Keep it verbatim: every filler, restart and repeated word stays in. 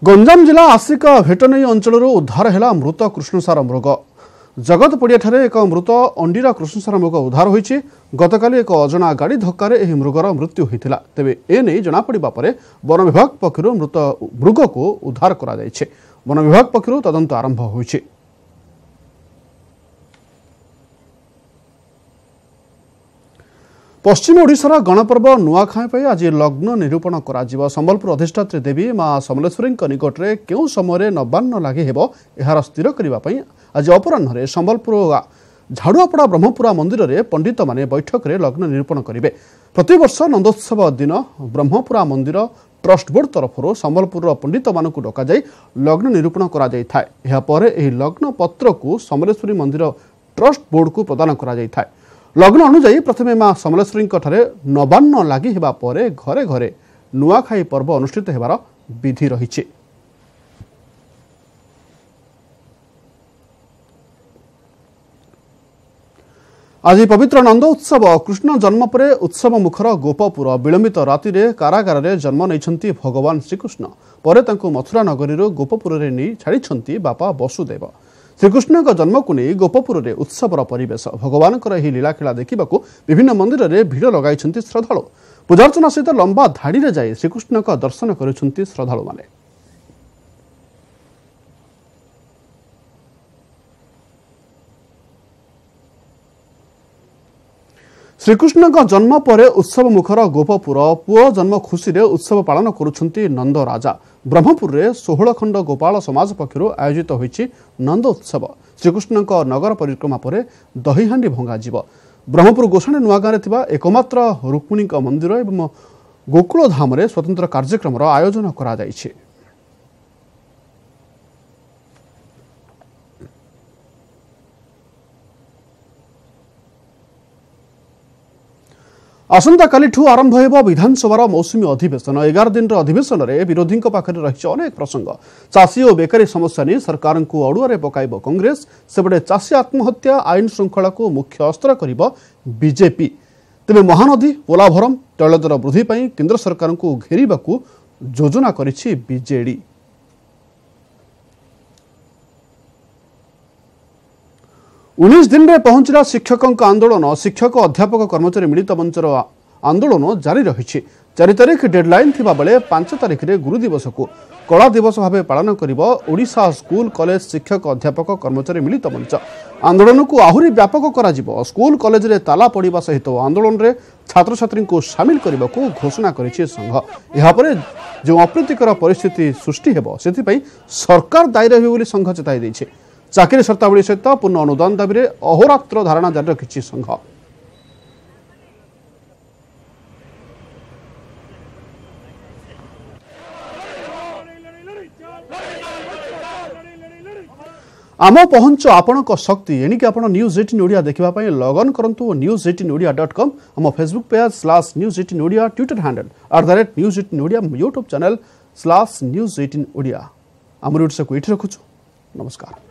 गंजाम जिला आसिका भेटनई अंचल उद्धार है मृत कृष्णसार मृग। जगत पड़िया एक मृत अंडीरा कृष्णसार मृग उद्धार होईछि। गतकाली एक अजना गाड़ी धक्कार यह मृगर मृत्यु होता। तेबे एने जनापड़ा पर वन विभाग पक्षर मृत मृग को उद्धार करा जायछि। वन विभाग पक्षर तदंत आरंभ होईछि। पश्चिम ओडिशार गणपर्व नुआखाई आज लग्न निरूपण करा। संबलपुर अधिष्ठात्री देवी माँ समलेश्वरी निकट में केउ समय नवान्न लगे हेब यार स्थिर करने आज अपराह्न संबलपुर झाड़ुआपड़ा ब्रह्मपुरा मंदिर में पंडित माने बैठक में लग्न निरूपण करेंगे। प्रतिवर्ष नंदोत्सव दिन ब्रह्मपुरा मंदिर ट्रस्ट बोर्ड तरफ संबलपुर पंडित मानक डक लग्न निरूपण कर लग्न पत्र को समलेश्वरी मंदिर ट्रस्ट बोर्ड को प्रदान कर लग्न अनुजाई प्रथमे माँ समलेश्वरी नवान्न लगी हेबा परे घरे घरे नुआखाई पर्व अनुष्ठित हेबार विधि रही। आज पवित्र नंद उत्सव कृष्ण जन्म पर उत्सव मुखर गोपपुर विलंबित राति रे कारागार रे जन्म नहीं भगवान श्रीकृष्ण पर मथुरा नगरी गोपपुर रे नहीं छाड़ी बापा वसुदेव। श्रीकृष्ण जन्म को नहीं गोपपुर में उत्सवर परिवेश भगवान लीलाखेला देखा विभिन्न मंदिर में भिड़ लगाई श्रद्धालु। पूजार्चना सहित लंबा धाड़ी में जाई श्रीकृष्ण का दर्शन करुछंती श्रद्धालु माने। श्रीकृष्ण जन्म पर उत्सव मुखर गोपपुर पुओ जन्म खुशी रे उत्सव पालन करुछंती नंद राजा। ब्रह्मपुर में सोलह खंड गोपाल समाज पक्षर आयोजित होईछि नंद उत्सव। श्रीकृष्ण नगर परिक्रमा पर दहीहांडी भंगा जीव। ब्रह्मपुर गोसाणी नुआगाँ एकमात्र रुक्मिणी मंदिर एवं गोकुल धाम रे स्वतंत्र कार्यक्रम आयोजन करा जायछि। आसंता कालीठू आरंभ हो विधानसभा मौसुमी अधिवेशन। एगार दिन अधिवेशन में विरोधी पाखे रही अनेक प्रसंग। चाषी और बेकारी समस्या नहीं सरकार को अड़ुआ पकाइब कांग्रेस। सेपटे चाषी आत्महत्या आईन श्रृंखला को मुख्य अस्त्र करिब बीजेपी। तेबे महानदी पोलाभरम तैल दर वृद्धि पर केंद्र सरकार को घेरिबा योजना करिछि बीजेडी। उन्नीस दिन में पहुंचला शिक्षकों आंदोलन। शिक्षक अध्यापक कर्मचारी मिलित मंचर आंदोलन जारी रही। चार तारीख डेडलाइन थिबा बेले पांच तारीख रे गुरु दिवस को कला दिवस भाव पालन करिब ओडिशा स्कूल कॉलेज शिक्षक अध्यापक कर्मचारी मिलित मंच। आंदोलन को आहुरी व्यापक करा जिवो। स्कूल कॉलेज रे ताला पड़िबा सहित आंदोलन रे छात्र छात्री को शामिल करने को घोषणा करिछि संघ। यहा परे जो अप्रीतिकर परिस्थिति सृष्टि हेबो सेति पई सरकार दायी रहिबो बोली संघ चेताई दैछि। चाकरी शर्तावली सहित पूर्ण अनुदान दाबी में अहोरात्र धारणा जारी रखिछि संघ। आम पहुंच आपण शक्ति एणिक आप न्यूज एटीन ओडिया देखा लगन करंतु news eighteen Odia dot com आम Facebook page slash news eighteen Odia Twitter handle at the rate news eighteen Odia YouTube channel slash news eighteen Odia आम यूट्यूब से ये रखुछु। नमस्कार।